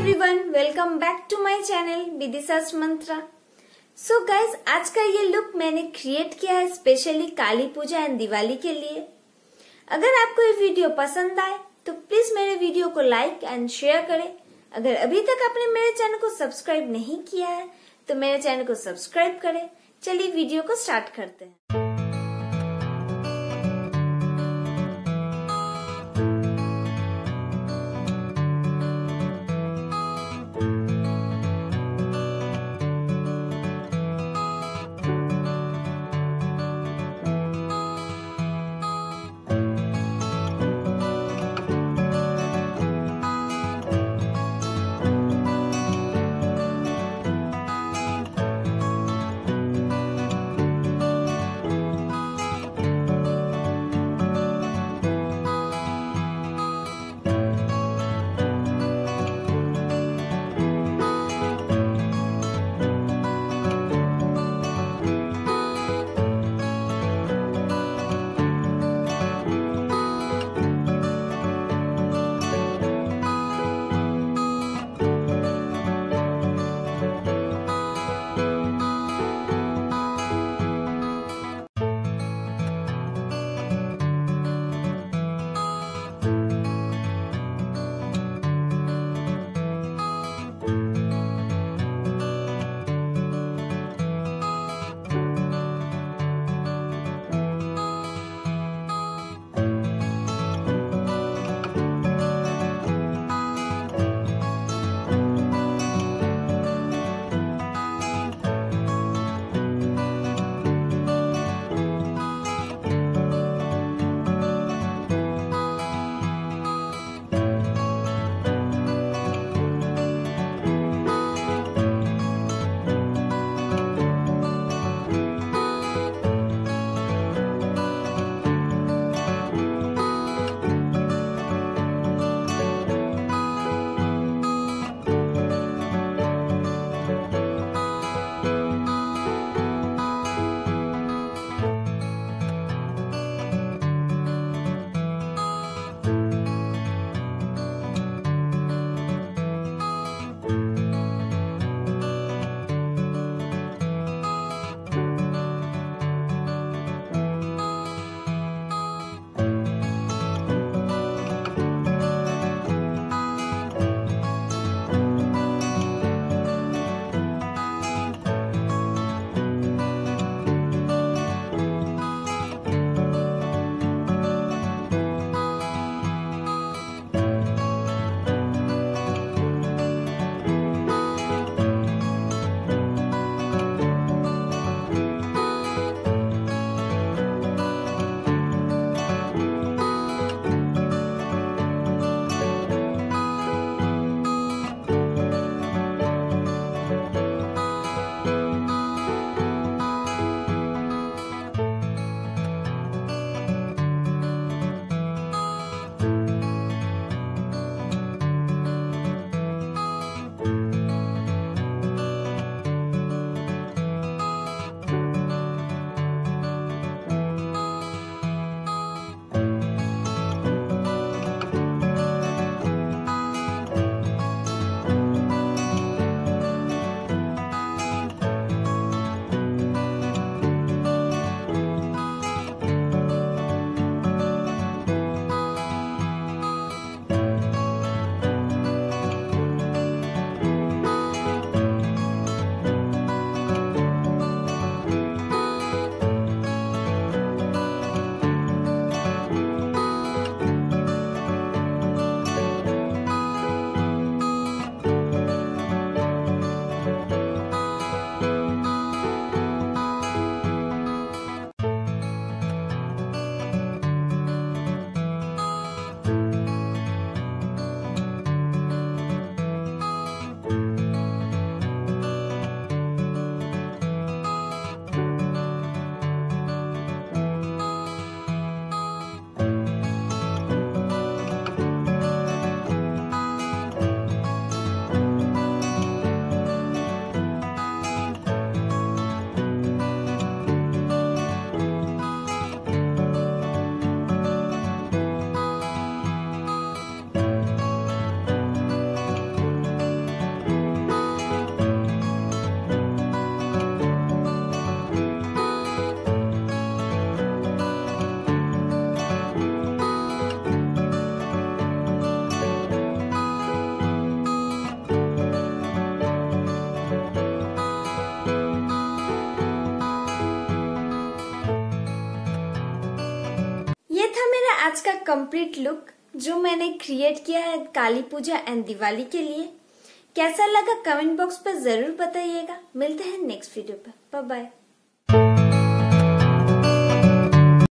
Everyone, welcome back to my channel Vidisha's Mantra. So guys, आज का ये लुक मैंने क्रिएट किया है स्पेशली काली पूजा एंड दिवाली के लिए। अगर आपको ये वीडियो पसंद आए तो प्लीज मेरे वीडियो को लाइक एंड शेयर करें। अगर अभी तक आपने मेरे चैनल को सब्सक्राइब नहीं किया है तो मेरे चैनल को सब्सक्राइब करें। चलिए वीडियो को स्टार्ट करते हैं। आज का कंप्लीट लुक जो मैंने क्रिएट किया है काली पूजा एंड दिवाली के लिए। कैसा लगा कमेंट बॉक्स पर जरूर बताइएगा। मिलते हैं नेक्स्ट वीडियो पर। Bye bye.